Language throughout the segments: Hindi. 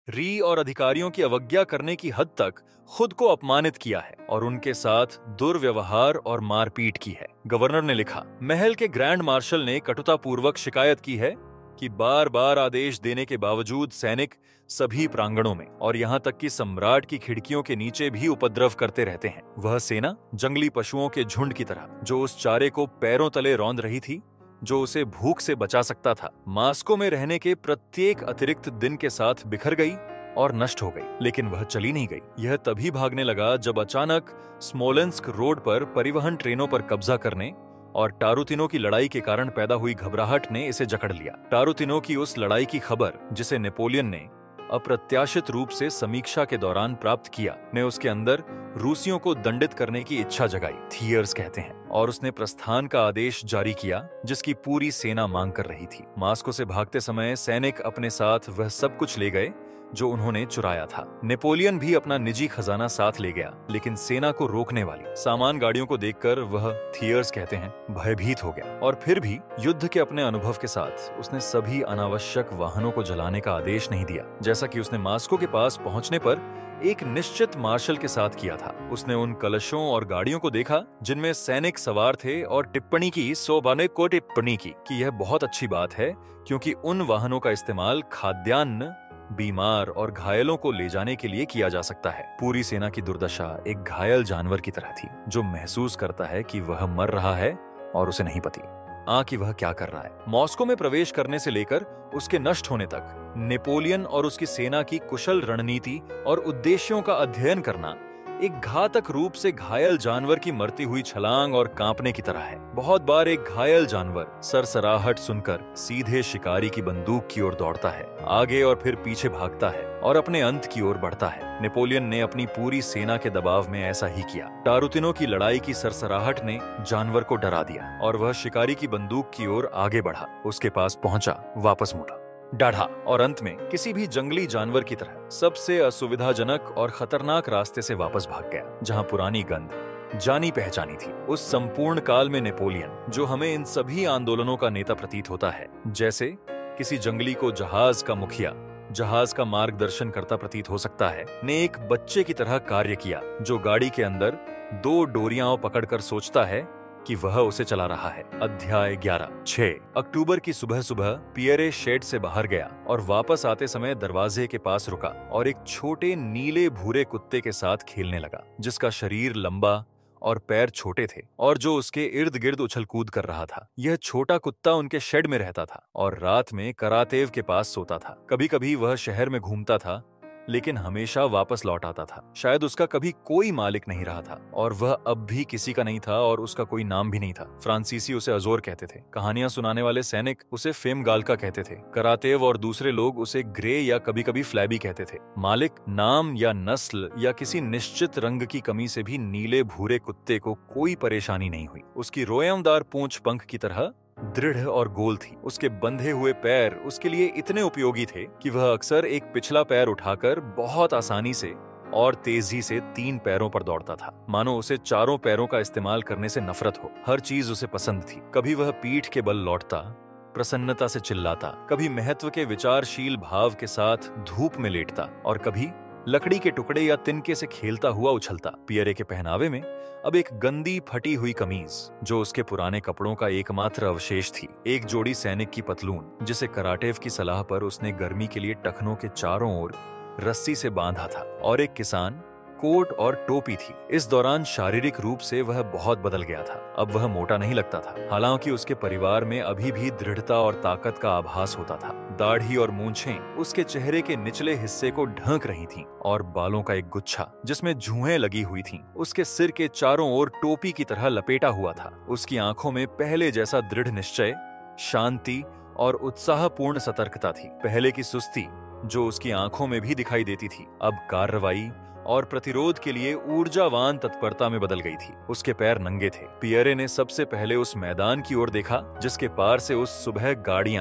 री और अधिकारियों की अवज्ञा करने की हद तक खुद को अपमानित किया है और उनके साथ दुर्व्यवहार और मारपीट की है। गवर्नर ने लिखा, महल के ग्रैंड मार्शल ने कटुतापूर्वक शिकायत की है कि बार बार आदेश देने के बावजूद सैनिक सभी प्रांगणों में और यहाँ तक कि सम्राट की खिड़कियों के नीचे भी उपद्रव करते रहते हैं। वह सेना जंगली पशुओं के झुंड की तरह जो उस चारे को पैरों तले रौंद रही थी, जो उसे भूख से बचा सकता था, मास्को में रहने के प्रत्येक अतिरिक्त दिन के साथ बिखर गई और नष्ट हो गई। लेकिन वह चली नहीं गई। यह तभी भागने लगा जब अचानक स्मोलेंस्क रोड पर परिवहन ट्रेनों पर कब्जा करने और टारुतिनो की लड़ाई के कारण पैदा हुई घबराहट ने इसे जकड़ लिया। टारुतिनो की उस लड़ाई की खबर, जिसे नेपोलियन ने अप्रत्याशित रूप से समीक्षा के दौरान प्राप्त किया, ने उसके अंदर रूसियों को दंडित करने की इच्छा जगाई, थियर्स कहते हैं, और उसने प्रस्थान का आदेश जारी किया जिसकी पूरी सेना मांग कर रही थी। मास्को से भागते समय सैनिक अपने साथ वह सब कुछ ले गए जो उन्होंने चुराया था। नेपोलियन भी अपना निजी खजाना साथ ले गया, लेकिन सेना को रोकने वाली सामान गाड़ियों को देखकर वह, थियर्स कहते हैं, भयभीत हो गया। और फिर भी युद्ध के अपने अनुभव के साथ उसने सभी अनावश्यक वाहनों को जलाने का आदेश नहीं दिया, जैसा कि उसने मास्को के पास पहुंचने पर एक निश्चित मार्शल के साथ किया था। उसने उन कलशों और गाड़ियों को देखा जिनमें सैनिक सवार थे और टिप्पणी की, सोबाने को टिप्पणी की कि यह बहुत अच्छी बात है क्योंकि उन वाहनों का इस्तेमाल खाद्यान्न, बीमार और घायलों को ले जाने के लिए किया जा सकता है। पूरी सेना की दुर्दशा एक घायल जानवर की तरह थी जो महसूस करता है कि वह मर रहा है और उसे नहीं पता कि वह क्या कर रहा है। मॉस्को में प्रवेश करने से लेकर उसके नष्ट होने तक नेपोलियन और उसकी सेना की कुशल रणनीति और उद्देश्यों का अध्ययन करना एक घातक रूप से घायल जानवर की मरती हुई छलांग और कांपने की तरह है। बहुत बार एक घायल जानवर सरसराहट सुनकर सीधे शिकारी की बंदूक की ओर दौड़ता है, आगे और फिर पीछे भागता है और अपने अंत की ओर बढ़ता है। नेपोलियन ने अपनी पूरी सेना के दबाव में ऐसा ही किया। टारुतिनो की लड़ाई की सरसराहट ने जानवर को डरा दिया और वह शिकारी की बंदूक की ओर आगे बढ़ा, उसके पास पहुंचा, वापस मुड़ा, डाढ़ा और अंत में किसी भी जंगली जानवर की तरह सबसे असुविधाजनक और खतरनाक रास्ते से वापस भाग गया, जहां पुरानी गंध जानी पहचानी थी। उस संपूर्ण काल में नेपोलियन, जो हमें इन सभी आंदोलनों का नेता प्रतीत होता है, जैसे किसी जंगली को जहाज का मुखिया, जहाज का मार्गदर्शन करता प्रतीत हो सकता है, ने एक बच्चे की तरह कार्य किया जो गाड़ी के अंदर दो डोरियां पकड़कर सोचता है कि वह उसे चला रहा है। अध्याय 11। 6 अक्टूबर की सुबह सुबह पियरे शेड से बाहर गया और वापस आते समय दरवाजे के पास रुका और एक छोटे नीले भूरे कुत्ते के साथ खेलने लगा, जिसका शरीर लंबा और पैर छोटे थे और जो उसके इर्द गिर्द उछल कूद कर रहा था। यह छोटा कुत्ता उनके शेड में रहता था और रात में करातेव के पास सोता था। कभी कभी वह शहर में घूमता था, लेकिन हमेशा वापस लौट आता था। शायद उसका कभी कोई मालिक नहीं रहा था और वह अब भी किसी का नहीं था और उसका कोई नाम भी नहीं था। फ्रांसीसी उसे अजोर कहते थे, कहानियां सुनाने वाले सैनिक उसे फेम गाल्का कहते थे, करातेव और दूसरे लोग उसे ग्रे या कभी कभी फ्लैबी कहते थे। मालिक, नाम या नस्ल या किसी निश्चित रंग की कमी से भी नीले भूरे कुत्ते को कोई परेशानी नहीं हुई। उसकी रोयमदार पूंछ पंख की तरह दृढ़ और गोल थी। उसके बंधे हुए पैर उसके लिए इतने उपयोगी थे कि वह अक्सर एक पिछला पैर उठाकर बहुत आसानी से और तेजी से 3 पैरों पर दौड़ता था, मानो उसे चारों पैरों का इस्तेमाल करने से नफरत हो। हर चीज उसे पसंद थी। कभी वह पीठ के बल लौटता, प्रसन्नता से चिल्लाता, कभी महत्व के विचारशील भाव के साथ धूप में लेटता और कभी लकड़ी के टुकड़े या तिनके से खेलता हुआ उछलता। पियरे के पहनावे में अब एक गंदी फटी हुई कमीज, जो उसके पुराने कपड़ों का एकमात्र अवशेष थी, एक जोड़ी सैनिक की पतलून, जिसे कराटेव की सलाह पर उसने गर्मी के लिए टखनों के चारों ओर रस्सी से बांधा था, और एक किसान कोट और टोपी थी। इस दौरान शारीरिक रूप से वह बहुत बदल गया था। अब वह मोटा नहीं लगता था, हालांकि उसके परिवार में अभी भी दृढ़ता और ताकत का आभास होता था। दाढ़ी और मूंछें उसके चेहरे के निचले हिस्से को ढक रही थीं और बालों का एक गुच्छा जिसमें जूहें लगी हुई थीं उसके सिर के चारों ओर टोपी की तरह लपेटा हुआ था। उसकी आंखों में पहले जैसा दृढ़ निश्चय, शांति और उत्साहपूर्ण सतर्कता थी। पहले की सुस्ती जो उसकी आंखों में भी दिखाई देती थी, अब कार्रवाई और प्रतिरोध के लिए ऊर्जावान तत्परता में बदल गई थी। उसके पैर नंगे थे। पियरे ने सबसे पहले उस मैदान की ओर देखा जिसके पार से उस सुबह गाड़ियां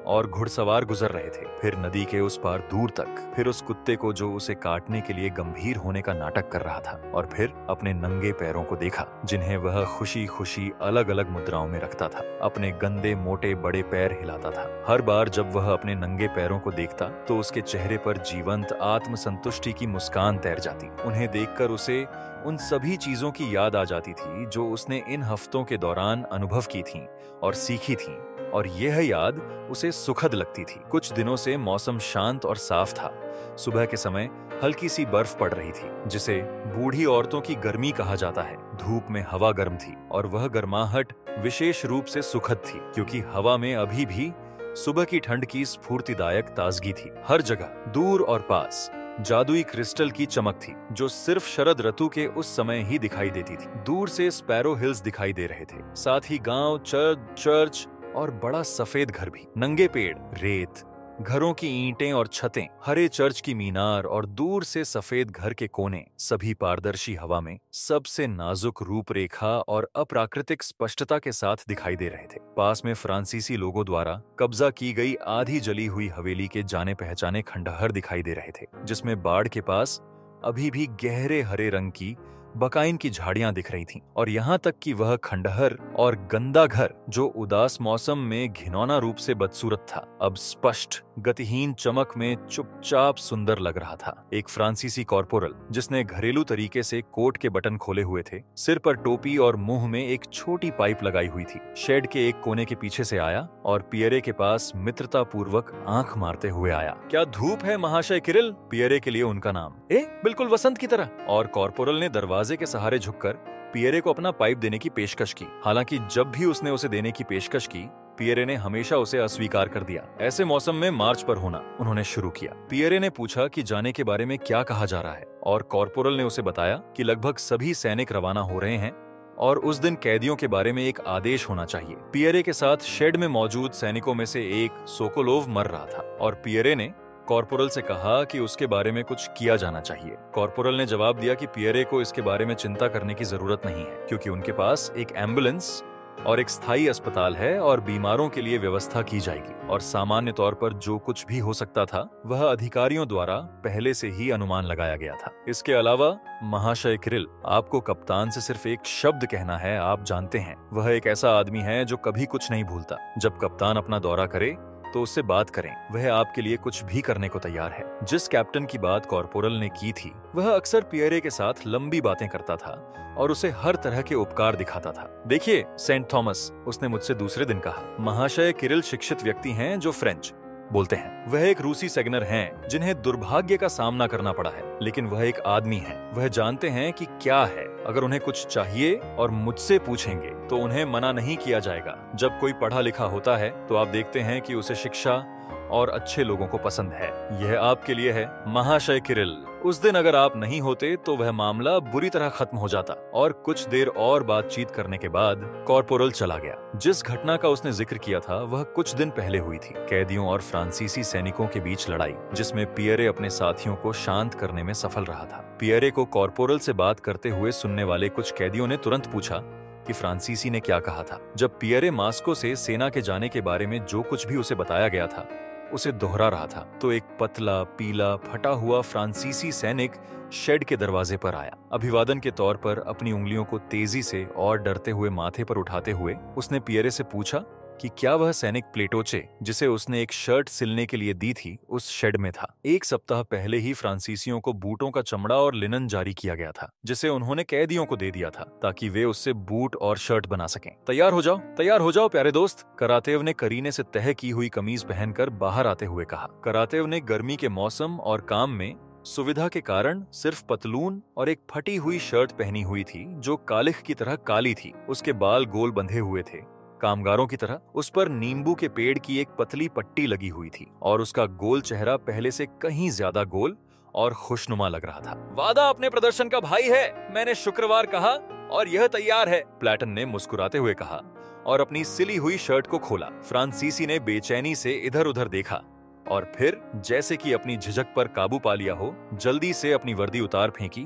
और घुड़सवार गुजर रहे थे। फिर नदी के उस पार दूर तक, फिर उस कुत्ते को जो उसे काटने के लिए गंभीर होने का नाटक कर रहा था, और फिर अपने नंगे पैरों को देखा जिन्हें वह खुशी खुशी अलग अलग मुद्राओं में रखता था। अपने गंदे मोटे बड़े पैर हिलाता था। हर बार जब वह अपने नंगे पैरों को देखता तो उसके चेहरे पर जीवंत आत्मसंतुष्टि की मुस्कान तैर जाती। उन्हें देखकर उसे उन सभी चीजों की याद आ जाती थी जो उसने इन हफ्तों के दौरान अनुभव की थीं और सीखी थीं, और यह याद उसे सुखद लगती थी। कुछ दिनों से मौसम शांत और साफ था। सुबह के समय हल्की सी बर्फ पड़ रही थी, जिसे बूढ़ी औरतों की गर्मी कहा जाता है। धूप में हवा गर्म थी और वह गर्माहट विशेष रूप से सुखद थी, क्योंकि हवा में अभी भी सुबह की ठंड की स्फूर्तिदायक ताजगी थी। हर जगह दूर और पास जादुई क्रिस्टल की चमक थी, जो सिर्फ शरद ऋतु के उस समय ही दिखाई देती थी। दूर से स्पैरो हिल्स दिखाई दे रहे थे, साथ ही गांव, चर्च और बड़ा सफेद घर भी। नंगे पेड़, रेत, घरों की ईंटें और छतें, हरे चर्च की मीनार और दूर से सफेद घर के कोने, सभी पारदर्शी हवा में सबसे नाजुक रूपरेखा और अप्राकृतिक स्पष्टता के साथ दिखाई दे रहे थे। पास में फ्रांसीसी लोगों द्वारा कब्जा की गई आधी जली हुई हवेली के जाने पहचाने खंडहर दिखाई दे रहे थे, जिसमें बाढ़ के पास अभी भी गहरे हरे रंग की बकाइन की झाड़ियां दिख रही थीं, और यहाँ तक कि वह खंडहर और गंदा घर, जो उदास मौसम में घिनौना रूप से बदसूरत था, अब स्पष्ट गतिहीन चमक में चुपचाप सुंदर लग रहा था। एक फ्रांसीसी कॉर्पोरल, जिसने घरेलू तरीके से कोट के बटन खोले हुए थे, सिर पर टोपी और मुंह में एक छोटी पाइप लगाई हुई थी, शेड के एक कोने के पीछे से आया और पियरे के पास मित्रता पूर्वक आंख मारते हुए आया। क्या धूप है महाशय किरिल? पियरे के लिए उनका नाम। बिल्कुल वसंत की तरह। और कॉर्पोरल ने दरवाजे के सहारे झुककर पियरे को अपना पाइप देने की पेशकश की। हालांकि जब भी उसने उसे देने की पेशकश की, पियरे ने हमेशा उसे अस्वीकार कर दिया। ऐसे मौसम में मार्च पर होना उन्होंने शुरू किया। पियरे ने पूछा कि जाने के बारे में क्या कहा जा रहा है, और कॉर्पोरल ने उसे बताया कि लगभग सभी सैनिक रवाना हो रहे हैं और उस दिन कैदियों के बारे में एक आदेश होना चाहिए। पियरे के साथ शेड में मौजूद सैनिकों में से एक सोकोलोव मर रहा था, और पियरे ने कॉर्पोरल से कहा कि उसके बारे में कुछ किया जाना चाहिए। कॉर्पोरल ने जवाब दिया कि पियरे को इसके बारे में चिंता करने की जरूरत नहीं है, क्योंकि उनके पास एक एम्बुलेंस और एक स्थायी अस्पताल है और बीमारों के लिए व्यवस्था की जाएगी, और सामान्य तौर पर जो कुछ भी हो सकता था वह अधिकारियों द्वारा पहले से ही अनुमान लगाया गया था। इसके अलावा महाशय किरिल, आपको कप्तान से सिर्फ एक शब्द कहना है। आप जानते हैं, वह एक ऐसा आदमी है जो कभी कुछ नहीं भूलता। जब कप्तान अपना दौरा करे तो उससे बात करें, वह आपके लिए कुछ भी करने को तैयार है। जिस कैप्टन की बात कॉर्पोरल ने की थी, वह अक्सर पियरे के साथ लंबी बातें करता था और उसे हर तरह के उपकार दिखाता था। देखिए सेंट थॉमस, उसने मुझसे दूसरे दिन कहा, महाशय किरिल शिक्षित व्यक्ति हैं जो फ्रेंच बोलते हैं। वह एक रूसी सेगनर हैं जिन्हें दुर्भाग्य का सामना करना पड़ा है, लेकिन वह एक आदमी है। वह जानते हैं कि क्या है। अगर उन्हें कुछ चाहिए और मुझसे पूछेंगे तो उन्हें मना नहीं किया जाएगा। जब कोई पढ़ा लिखा होता है तो आप देखते हैं कि उसे शिक्षा और अच्छे लोगों को पसंद है। यह आपके लिए है महाशय किरिल। उस दिन अगर आप नहीं होते तो वह मामला बुरी तरह खत्म हो जाता। और कुछ देर और बातचीत करने के बाद कॉर्पोरल चला गया। जिस घटना का उसने जिक्र किया था वह कुछ दिन पहले हुई थी, कैदियों और फ्रांसीसी सैनिकों के बीच लड़ाई, जिसमें पियरे अपने साथियों को शांत करने में सफल रहा था। पियरे को कॉर्पोरल से बात करते हुए सुनने वाले कुछ कैदियों ने तुरंत पूछा कि फ्रांसीसी ने क्या कहा था। जब पियरे मास्को से सेना के जाने के बारे में जो कुछ भी उसे बताया गया था उसे दोहरा रहा था, तो एक पतला पीला फटा हुआ फ्रांसीसी सैनिक शेड के दरवाजे पर आया। अभिवादन के तौर पर अपनी उंगलियों को तेजी से और डरते हुए माथे पर उठाते हुए उसने पियरे से पूछा कि क्या वह सैनिक प्लेटोचे, जिसे उसने एक शर्ट सिलने के लिए दी थी, उस शेड में था। एक सप्ताह पहले ही फ्रांसीसियों को बूटों का चमड़ा और लिनन जारी किया गया था, जिसे उन्होंने कैदियों को दे दिया था ताकि वे उससे बूट और शर्ट बना सकें। तैयार हो जाओ प्यारे दोस्त, करातेव ने करीने से तह की हुई कमीज पहनकर बाहर आते हुए कहा। करातेव ने गर्मी के मौसम और काम में सुविधा के कारण सिर्फ पतलून और एक फटी हुई शर्ट पहनी हुई थी जो कालिख की तरह काली थी। उसके बाल गोल बंधे हुए थे, कामगारों की तरह। उस पर नींबू के पेड़ की एक पतली पट्टी लगी हुई थी और उसका गोल चेहरा पहले से कहीं ज्यादा गोल और खुशनुमा लग रहा था। वादा अपने प्रदर्शन का भाई है, मैंने शुक्रवार कहा और यह तैयार है, प्लैटन ने मुस्कुराते हुए कहा और अपनी सिली हुई शर्ट को खोला। फ्रांसीसी ने बेचैनी से इधर उधर देखा और फिर जैसे कि अपनी झिझक पर काबू पा लिया हो, जल्दी से अपनी वर्दी उतार फेंकी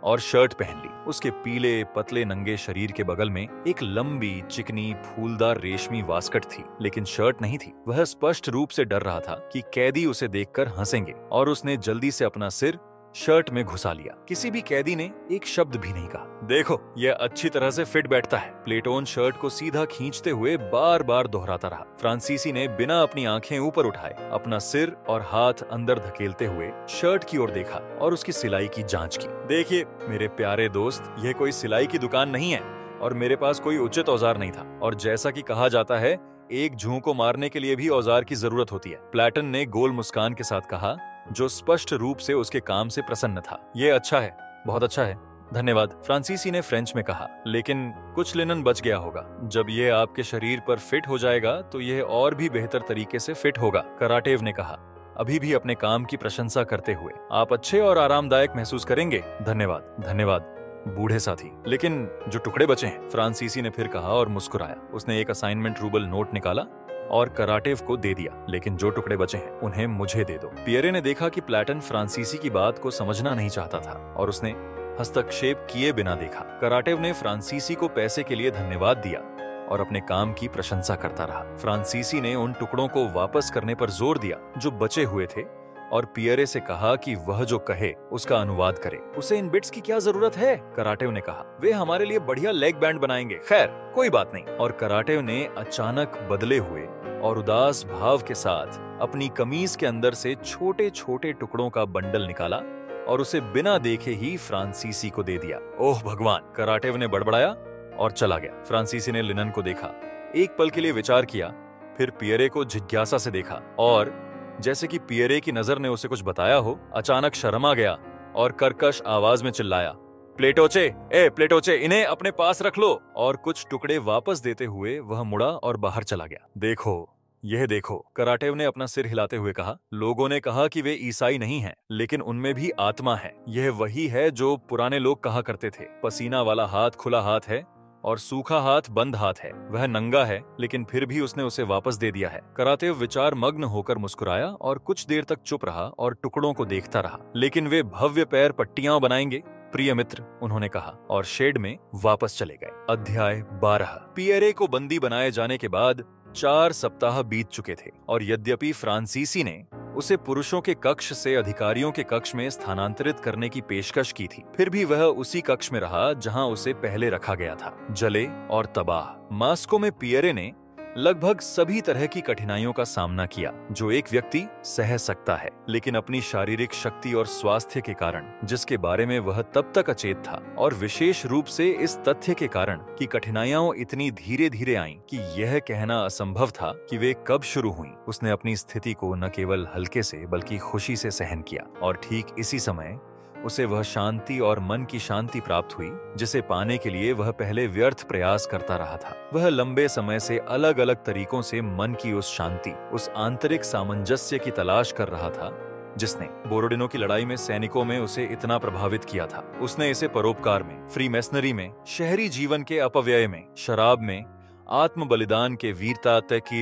और शर्ट पहन ली। उसके पीले पतले नंगे शरीर के बगल में एक लंबी चिकनी फूलदार रेशमी वास्कट थी, लेकिन शर्ट नहीं थी। वह स्पष्ट रूप से डर रहा था कि कैदी उसे देखकर हंसेंगे, और उसने जल्दी से अपना सिर शर्ट में घुसा लिया। किसी भी कैदी ने एक शब्द भी नहीं कहा। देखो, यह अच्छी तरह से फिट बैठता है। प्लेटोन शर्ट को सीधा खींचते हुए बार बार दोहराता रहा। फ्रांसीसी ने बिना अपनी आंखें ऊपर उठाए अपना सिर और हाथ अंदर धकेलते हुए शर्ट की ओर देखा और उसकी सिलाई की जांच की। देखिए मेरे प्यारे दोस्त, यह कोई सिलाई की दुकान नहीं है और मेरे पास कोई उचित औजार नहीं था, और जैसा कि कहा जाता है, एक जूं को मारने के लिए भी औजार की जरूरत होती है। प्लेटन ने गोल मुस्कान के साथ कहा, जो स्पष्ट रूप से उसके काम से प्रसन्न था। ये अच्छा है, बहुत अच्छा है, धन्यवाद। फ्रांसीसी ने फ्रेंच में कहा, लेकिन कुछ लिनन बच गया होगा। जब यह आपके शरीर पर फिट हो जाएगा तो यह और भी बेहतर तरीके से फिट होगा, कराटेव ने कहा, अभी भी अपने काम की प्रशंसा करते हुए। आप अच्छे और आरामदायक महसूस करेंगे। धन्यवाद, धन्यवाद बूढ़े साथी। लेकिन जो टुकड़े बचे हैं, फ्रांसीसी ने फिर कहा और मुस्कुराया। उसने एक असाइनमेंट रूबल नोट निकाला और कराटेव को दे दिया। लेकिन जो टुकड़े बचे हैं उन्हें मुझे दे दो। पियरे ने देखा कि प्लेटन फ्रांसीसी की बात को समझना नहीं चाहता था और उसने हस्तक्षेप किए बिना देखा। कराटेव ने फ्रांसीसी को पैसे के लिए धन्यवाद दिया और अपने काम की प्रशंसा करता रहा। फ्रांसीसी ने उन टुकड़ों को वापस करने पर जोर दिया जो बचे हुए थे, और पियरे से कहा कि वह जो कहे उसका अनुवाद करे। उसे इन बिट्स की क्या जरूरत है? कराटेव ने कहा, वे हमारे लिए बढ़िया लेग बैंड बनाएंगे। खैर, कोई बात नहीं। और कराटेव ने अचानक बदले हुए और उदास भाव के साथ अपनी कमीज के अंदर से छोटे छोटे टुकड़ों का बंडल निकाला और उसे बिना देखे ही फ्रांसीसी को दे दिया। ओह भगवान, कराटेव ने बड़बड़ाया और चला गया। फ्रांसीसी ने लिनन को देखा, एक पल के लिए विचार किया, फिर पियरे को जिज्ञासा से देखा और जैसे कि पियरे की नजर ने उसे कुछ बताया हो, अचानक शर्मा गया और कर्कश आवाज में चिल्लाया, प्लेटोचे, प्लेटोचे, इन्हें अपने पास रख लो। और कुछ टुकड़े वापस देते हुए वह मुड़ा और बाहर चला गया। देखो, यह देखो, कराटेव ने अपना सिर हिलाते हुए कहा। लोगों ने कहा कि वे ईसाई नहीं हैं, लेकिन उनमें भी आत्मा है। यह वही है जो पुराने लोग कहा करते थे। पसीना वाला हाथ खुला हाथ है और सूखा हाथ बंद हाथ है। वह नंगा है, लेकिन फिर भी उसने उसे वापस दे दिया है। करातेव विचार मग्न होकर मुस्कुराया और कुछ देर तक चुप रहा और टुकड़ों को देखता रहा। लेकिन वे भव्य पैर पट्टियां बनाएंगे, प्रिय मित्र, उन्होंने कहा, और शेड में वापस चले गए। अध्याय 12। पियरे को बंदी बनाए जाने के बाद 4 सप्ताह बीत चुके थे, और यद्यपि फ्रांसीसी ने उसे पुरुषों के कक्ष से अधिकारियों के कक्ष में स्थानांतरित करने की पेशकश की थी, फिर भी वह उसी कक्ष में रहा जहां उसे पहले रखा गया था। जले और तबाह मास्को में पियरे ने लगभग सभी तरह की कठिनाइयों का सामना किया जो एक व्यक्ति सह सकता है, लेकिन अपनी शारीरिक शक्ति और स्वास्थ्य के कारण, जिसके बारे में वह तब तक अचेत था, और विशेष रूप से इस तथ्य के कारण कि कठिनाइयां इतनी धीरे धीरे आईं कि यह कहना असंभव था कि वे कब शुरू हुईं, उसने अपनी स्थिति को न केवल हल्के से बल्कि खुशी से सहन किया। और ठीक इसी समय उसे वह शांति और मन की शांति प्राप्त हुई जिसे पाने के लिए वह पहले व्यर्थ प्रयास करता रहा था। वह लंबे समय से अलग अलग तरीकों से मन की उस शांति, उस आंतरिक सामंजस्य की तलाश कर रहा था जिसने बोरोडिनो की लड़ाई में सैनिकों में उसे इतना प्रभावित किया था। उसने इसे परोपकार में, फ्रीमेसनरी में, शहरी जीवन के अपव्यय में, शराब में, आत्म बलिदान के वीरता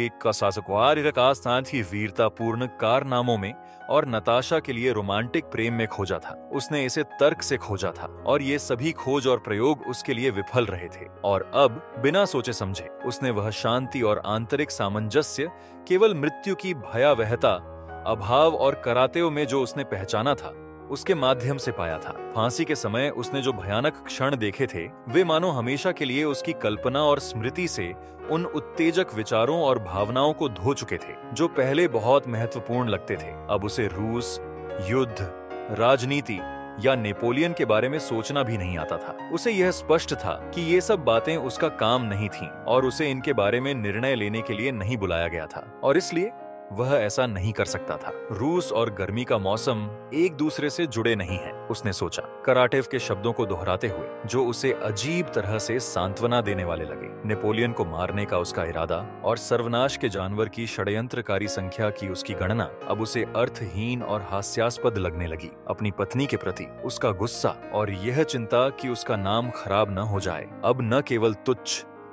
का साथ ही वीरतापूर्ण कारनामों में और नताशा के लिए रोमांटिक प्रेम में खोजा था। उसने इसे तर्क से खोजा था और ये सभी खोज और प्रयोग उसके लिए विफल रहे थे। और अब बिना सोचे समझे उसने वह शांति और आंतरिक सामंजस्य केवल मृत्यु की भयावहता, अभाव और करातेव में जो उसने पहचाना था उसके माध्यम से पाया था। फांसी के समय उसने जो भयानक क्षण देखे थे वे मानो हमेशा के लिए उसकी कल्पना और स्मृति से उन उत्तेजक विचारों और भावनाओं को धो चुके थे जो पहले बहुत महत्वपूर्ण लगते थे। अब उसे रूस, युद्ध, राजनीति या नेपोलियन के बारे में सोचना भी नहीं आता था। उसे यह स्पष्ट था कि ये सब बातें उसका काम नहीं थीं और उसे इनके बारे में निर्णय लेने के लिए नहीं बुलाया गया था और इसलिए वह ऐसा नहीं कर सकता था। रूस और गर्मी का मौसम एक दूसरे से जुड़े नहीं हैं, उसने सोचा, कराटेव के शब्दों को दोहराते हुए जो उसे अजीब तरह से सांत्वना देने वाले लगे। नेपोलियन को मारने का उसका इरादा और सर्वनाश के जानवर की षड्यंत्रकारी संख्या की उसकी गणना अब उसे अर्थहीन और हास्यास्पद लगने लगी। अपनी पत्नी के प्रति उसका गुस्सा और यह चिंता कि उसका नाम खराब न हो जाए अब न केवल तुच्छ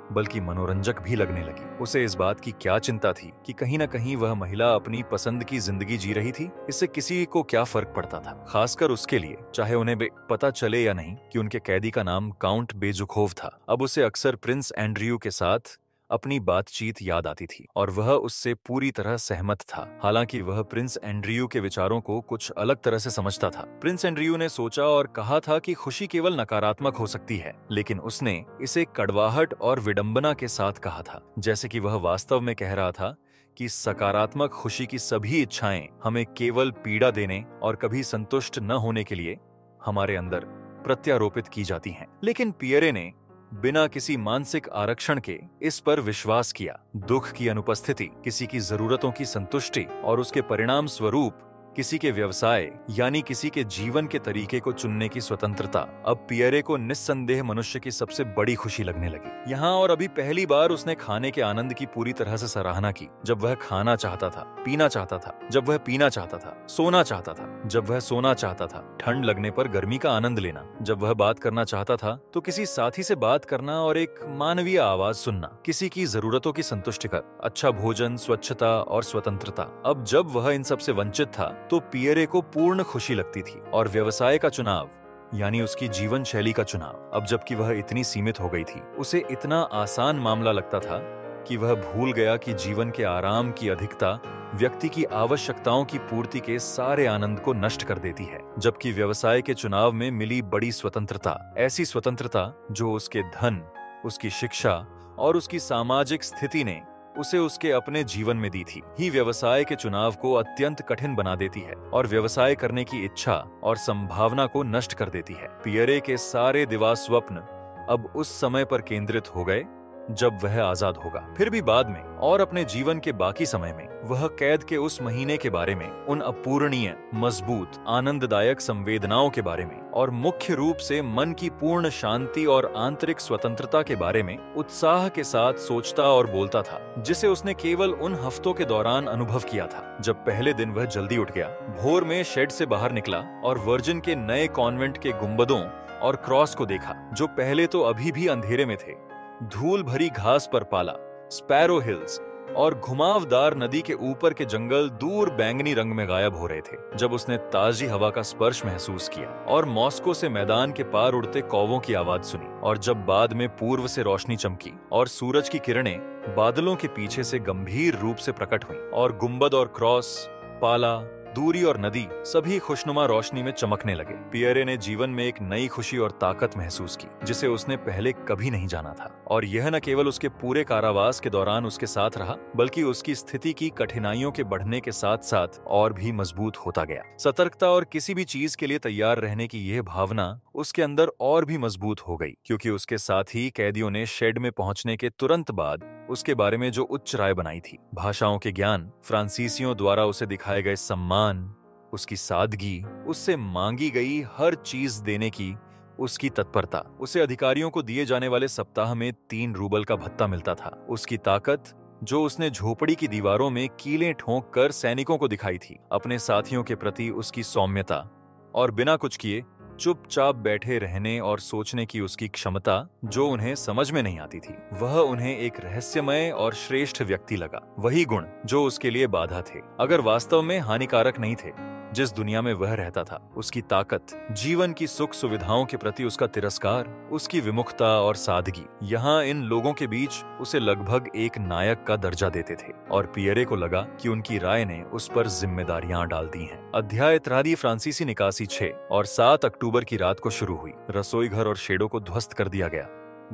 बल्कि मनोरंजक भी लगने लगी। उसे इस बात की क्या चिंता थी कि कहीं न कहीं वह महिला अपनी पसंद की जिंदगी जी रही थी। इससे किसी को क्या फर्क पड़ता था, खासकर उसके लिए, चाहे उन्हें पता चले या नहीं कि उनके कैदी का नाम काउंट बेजुखोव था। अब उसे अक्सर प्रिंस एंड्रयू के साथ अपनी बातचीत याद आती थी और वह उससे पूरी तरह सहमत था। हालांकि वह प्रिंस एंड्रयू के विचारों को कुछ अलग तरह से समझता था। प्रिंस एंड्रयू ने सोचा और कहा था कि खुशी केवल नकारात्मक हो सकती है, लेकिन उसने इसे कड़वाहट और विडंबना के साथ कहा था, जैसे कि वह वास्तव में कह रहा था कि सकारात्मक खुशी की सभी इच्छाएं हमें केवल पीड़ा देने और कभी संतुष्ट न होने के लिए हमारे अंदर प्रत्यारोपित की जाती हैं। लेकिन पियरे ने बिना किसी मानसिक आरक्षण के इस पर विश्वास किया। दुख की अनुपस्थिति, किसी की जरूरतों की संतुष्टि और उसके परिणाम स्वरूप किसी के व्यवसाय यानी किसी के जीवन के तरीके को चुनने की स्वतंत्रता अब पियरे को निस्संदेह मनुष्य की सबसे बड़ी खुशी लगने लगी। यहाँ और अभी पहली बार उसने खाने के आनंद की पूरी तरह से सराहना की। जब वह खाना चाहता था, पीना चाहता था, जब वह पीना चाहता था, सोना चाहता था, जब वह सोना चाहता था, ठंड लगने पर गर्मी का आनंद लेना, जब वह बात करना चाहता था तो किसी साथी से बात करना और एक मानवीय आवाज सुनना, किसी की जरूरतों की संतुष्टि कर, अच्छा भोजन, स्वच्छता और स्वतंत्रता। अब जब वह इन सबसे वंचित था तो पियरे को पूर्ण खुशी लगती थी। और व्यवसाय का चुनाव यानी उसकी जीवन शैली का चुनाव, अब जबकि वह इतनी सीमित हो गई थी, उसे इतना आसान मामला लगता था कि वह भूल गया कि जीवन के आराम की अधिकता व्यक्ति की आवश्यकताओं की पूर्ति के सारे आनंद को नष्ट कर देती है। जबकि व्यवसाय के चुनाव में मिली बड़ी स्वतंत्रता, ऐसी स्वतंत्रता जो उसके धन, उसकी शिक्षा और उसकी सामाजिक स्थिति ने उसे उसके अपने जीवन में दी थी, ही व्यवसाय के चुनाव को अत्यंत कठिन बना देती है और व्यवसाय करने की इच्छा और संभावना को नष्ट कर देती है। पियरे के सारे दिवा स्वप्न अब उस समय पर केंद्रित हो गए जब वह आजाद होगा। फिर भी बाद में और अपने जीवन के बाकी समय में वह कैद के उस महीने के बारे में, उन अपूरणीय, मजबूत, आनंददायक संवेदनाओं के बारे में और मुख्य रूप से मन की पूर्ण शांति और आंतरिक स्वतंत्रता के बारे में उत्साह के साथ सोचता और बोलता था, जिसे उसने केवल उन हफ्तों के दौरान अनुभव किया था जब पहले दिन वह जल्दी उठ गया, भोर में शेड से बाहर निकला और वर्जिन के नए कॉन्वेंट के गुंबदों और क्रॉस को देखा जो पहले तो अभी भी अंधेरे में थे। धूल भरी घास पर पाला, स्पैरो हिल्स और घुमावदार नदी के ऊपर के जंगल दूर बैंगनी रंग में गायब हो रहे थे जब उसने ताजी हवा का स्पर्श महसूस किया और मॉस्को से मैदान के पार उड़ते कौवों की आवाज सुनी। और जब बाद में पूर्व से रोशनी चमकी और सूरज की किरणें बादलों के पीछे से गंभीर रूप से प्रकट हुई और गुंबद और क्रॉस, पाला, दूरी और नदी सभी खुशनुमा रोशनी में चमकने लगे, पियरे ने जीवन में एक नई खुशी और ताकत महसूस की जिसे उसने पहले कभी नहीं जाना था। और यह न केवल उसके पूरे कारावास के दौरान उसके साथ रहा, बल्कि उसकी स्थिति की कठिनाइयों के बढ़ने के साथ साथ और भी मजबूत होता गया। सतर्कता और किसी भी चीज के लिए तैयार रहने की यह भावना उसके अंदर और भी मजबूत हो गई, क्योंकि उसके साथ ही कैदियों ने शेड में पहुंचने के तुरंत बाद उसके बारे में जो उच्च राय बनाई थी, भाषाओं के ज्ञान, फ्रांसीसियों द्वारा उसे दिखाए गए सम्मान, उसकी सादगी, उससे मांगी गई हर चीज देने की उसकी तत्परता, उसे अधिकारियों को दिए जाने वाले सप्ताह में 3 रूबल का भत्ता मिलता था, उसकी ताकत जो उसने झोपड़ी की दीवारों में कीलें ठोंक कर सैनिकों को दिखाई थी, अपने साथियों के प्रति उसकी सौम्यता और बिना कुछ किए चुपचाप बैठे रहने और सोचने की उसकी क्षमता जो उन्हें समझ में नहीं आती थी, वह उन्हें एक रहस्यमय और श्रेष्ठ व्यक्ति लगा। वही गुण जो उसके लिए बाधा थे, अगर वास्तव में हानिकारक नहीं थे, जिस दुनिया में वह रहता था। उसकी ताकत, जीवन की सुख सुविधाओं के प्रति उसका तिरस्कार, उसकी विमुखता और सादगी, यहाँ इन लोगों के बीच उसे लगभग एक नायक का दर्जा देते थे और पियरे को लगा कि उनकी राय ने उस पर जिम्मेदारियां डाल दी हैं। अध्याय त्रादी फ्रांसीसी निकासी 6 और 7 अक्टूबर की रात को शुरू हुई। रसोई घर और शेडों को ध्वस्त कर दिया गया,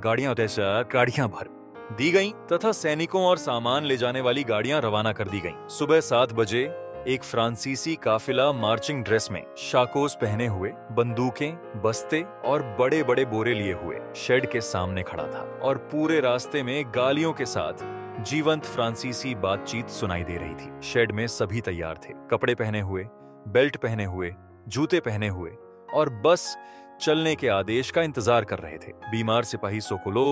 गाड़ियां भर दी गईं तथा सैनिकों और सामान ले जाने वाली गाड़ियां रवाना कर दी गईं। सुबह 7 बजे एक फ्रांसीसी काफिला मार्चिंग ड्रेस में, शाकोस पहने हुए, बंदूकें, बस्ते और बड़े बड़े बोरे लिए हुए शेड के सामने खड़ा था और पूरे रास्ते में गालियों के साथ जीवंत फ्रांसीसी बातचीत सुनाई दे रही थी। शेड में सभी तैयार थे, कपड़े पहने हुए, बेल्ट पहने हुए, जूते पहने हुए और बस चलने के आदेश का इंतजार कर रहे थे। बीमार सिपाही सोकोलोव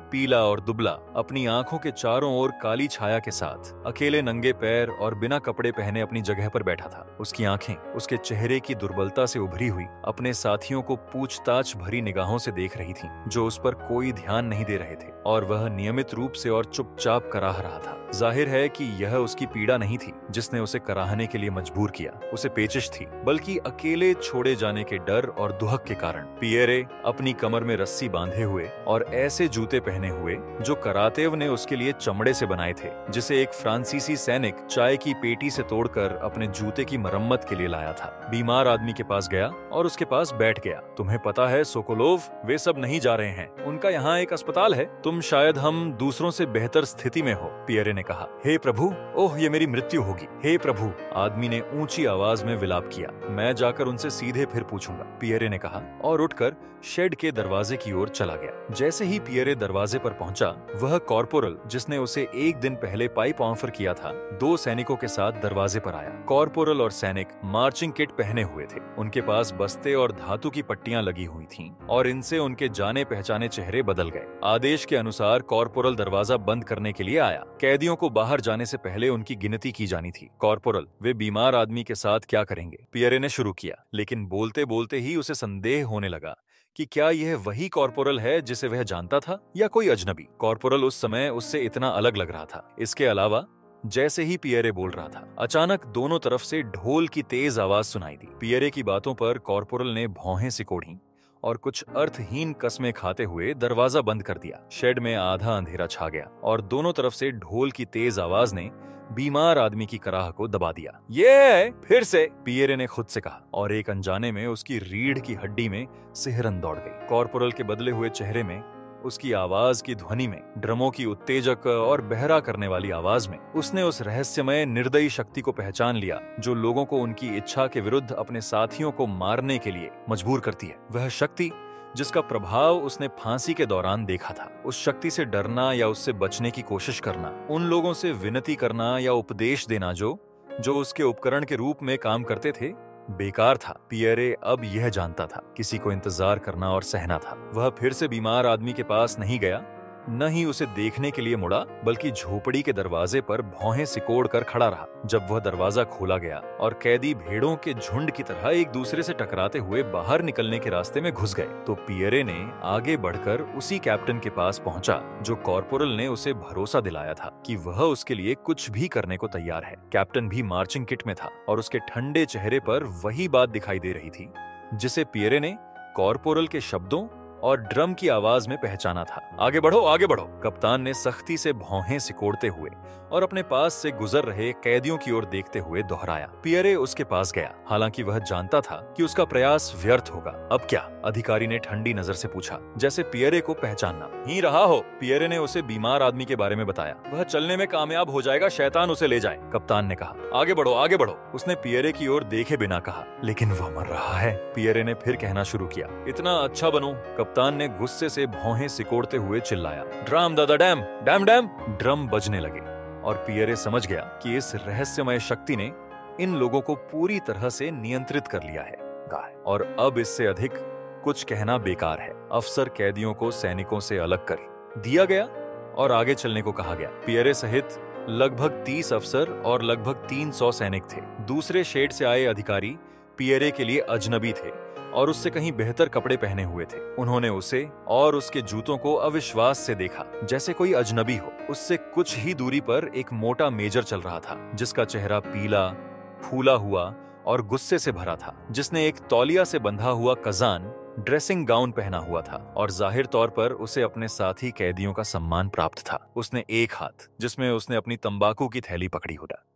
पीला और दुबला, अपनी आंखों के चारों ओर काली छाया के साथ, अकेले नंगे पैर और बिना कपड़े पहने अपनी जगह पर बैठा था। उसकी आंखें उसके चेहरे की दुर्बलता से उभरी हुई अपने साथियों को पूछताछ भरी निगाहों से देख रही थीं, जो उस पर कोई ध्यान नहीं दे रहे थे, और वह नियमित रूप से और चुपचाप कराह रहा था। जाहिर है कि यह उसकी पीड़ा नहीं थी जिसने उसे कराहने के लिए मजबूर किया, उसे पेचिश थी, बल्कि अकेले छोड़े जाने के डर और दुहक के कारण। पियरे अपनी कमर में रस्सी बांधे हुए और ऐसे जूते पहने हुए जो करातेव ने उसके लिए चमड़े से बनाए थे, जिसे एक फ्रांसीसी सैनिक चाय की पेटी से तोड़कर अपने जूते की मरम्मत के लिए लाया था, बीमार आदमी के पास गया और उसके पास बैठ गया। तुम्हें पता है सोकोलोव, वे सब नहीं जा रहे हैं, उनका यहाँ एक अस्पताल है, तुम शायद हम दूसरों से बेहतर स्थिति में हो। पियरे ने कहा, हे प्रभु, ओह ये मेरी मृत्यु होगी, हे प्रभु। आदमी ने ऊंची आवाज में विलाप किया। मैं जाकर उनसे सीधे फिर पूछूंगा, पियरे ने कहा, और उठकर शेड के दरवाजे की ओर चला गया। जैसे ही पियरे दरवाजे पर पहुंचा, वह कॉर्पोरल जिसने उसे एक दिन पहले पाइप ऑफर किया था, 2 सैनिकों के साथ दरवाजे पर आया। कॉर्पोरल और सैनिक मार्चिंग किट पहने हुए थे, उनके पास बस्ते और धातु की पट्टियां लगी हुई थीं, और इनसे उनके जाने पहचाने चेहरे बदल गए। आदेश के अनुसार कॉर्पोरल दरवाजा बंद करने के लिए आया। कैदियों को बाहर जाने से पहले उनकी गिनती की जानी थी। कॉर्पोरल, वे बीमार आदमी के साथ क्या करेंगे? पियरे ने शुरू किया, लेकिन बोलते बोलते ही उसे संदेह होने लगा कि क्या यह वही कॉर्पोरल है जिसे वह जानता था, या कोई अजनबी। कॉर्पोरल उस समय उससे इतना अलग लग रहा था। इसके अलावा जैसे ही पियरे बोल रहा था, अचानक दोनों तरफ से ढोल की तेज आवाज सुनाई दी। पियरे की बातों पर कॉर्पोरल ने भौहें सिकोड़ी और कुछ अर्थहीन कस्में खाते हुए दरवाजा बंद कर दिया। शेड में आधा अंधेरा छा गया और दोनों तरफ से ढोल की तेज आवाज ने बीमार आदमी की कराह को दबा दिया। ये फिर से, पियरे ने खुद से कहा, और एक अनजाने में उसकी रीढ़ की हड्डी में सिहरन दौड़ गई। कॉर्पोरल के बदले हुए चेहरे में, उसकी आवाज की ध्वनि में, ड्रमों की उत्तेजक और बहरा करने वाली आवाज में, उसने उस रहस्यमय निर्दयी शक्ति को पहचान लिया जो लोगों को उनकी इच्छा के विरुद्ध अपने साथियों को मारने के लिए मजबूर करती है। वह शक्ति जिसका प्रभाव उसने फांसी के दौरान देखा था। उस शक्ति से डरना या उससे बचने की कोशिश करना, उन लोगों से विनती करना या उपदेश देना जो उसके उपकरण के रूप में काम करते थे, बेकार था। पियरे अब यह जानता था, किसी को इंतजार करना और सहना था। वह फिर से बीमार आदमी के पास नहीं गया, न ही उसे देखने के लिए मुड़ा, बल्कि झोपड़ी के दरवाजे पर भौहें सिकोड़ कर खड़ा रहा। जब वह दरवाजा खोला गया और कैदी भेड़ों के झुंड की तरह एक दूसरे से टकराते हुए बाहर निकलने के रास्ते में घुस गए, तो पियरे ने आगे बढ़कर उसी कैप्टन के पास पहुंचा जो कॉर्पोरल ने उसे भरोसा दिलाया था कि वह उसके लिए कुछ भी करने को तैयार है। कैप्टन भी मार्चिंग किट में था और उसके ठंडे चेहरे पर वही बात दिखाई दे रही थी जिसे पियरे ने कॉर्पोरल के शब्दों और ड्रम की आवाज में पहचाना था। आगे बढ़ो, आगे बढ़ो, कप्तान ने सख्ती से भौहें सिकोड़ते हुए और अपने पास से गुजर रहे कैदियों की ओर देखते हुए दोहराया। पियरे उसके पास गया, हालांकि वह जानता था कि उसका प्रयास व्यर्थ होगा। अब क्या? अधिकारी ने ठंडी नजर से पूछा, जैसे पियरे को पहचानना ही रहा हो। पियरे ने उसे बीमार आदमी के बारे में बताया। वह चलने में कामयाब हो जाएगा, शैतान उसे ले जाए, कप्तान ने कहा। आगे बढ़ो, आगे बढ़ो, उसने पियरे की ओर देखे बिना कहा। लेकिन वह मर रहा है, पियरे ने फिर कहना शुरू किया। इतना अच्छा बनो, कप्तान ने गुस्से से भौहें सिकोड़ते हुए चिल्लाया। ड्रम दादा, डैम डैम डैम। ड्रम बजने लगे और पियरे समझ गया कि इस रहस्यमय शक्ति ने इन लोगों को पूरी तरह से नियंत्रित कर लिया है, और अब इससे अधिक कुछ कहना बेकार है। अफसर कैदियों को सैनिकों से अलग कर दिया गया और आगे चलने को कहा गया। पियरे सहित लगभग 30 अफसर और लगभग 300 सैनिक थे। दूसरे शेड से आए अधिकारी पियरे के लिए अजनबी थे और उससे कहीं बेहतर कपड़े पहने हुए थे। उन्होंने उसे और उसके जूतों को अविश्वास से देखा, जैसे कोई अजनबी हो। उससे कुछ ही दूरी पर एक मोटा मेजर चल रहा था, जिसका चेहरा पीला, फूला हुआ और गुस्से से भरा था, जिसने एक तौलिया से बंधा हुआ कजान ड्रेसिंग गाउन पहना हुआ था और जाहिर तौर पर उसे अपने साथी कैदियों का सम्मान प्राप्त था। उसने एक हाथ, जिसमें उसने अपनी तंबाकू की थैली पकड़ी हुआ,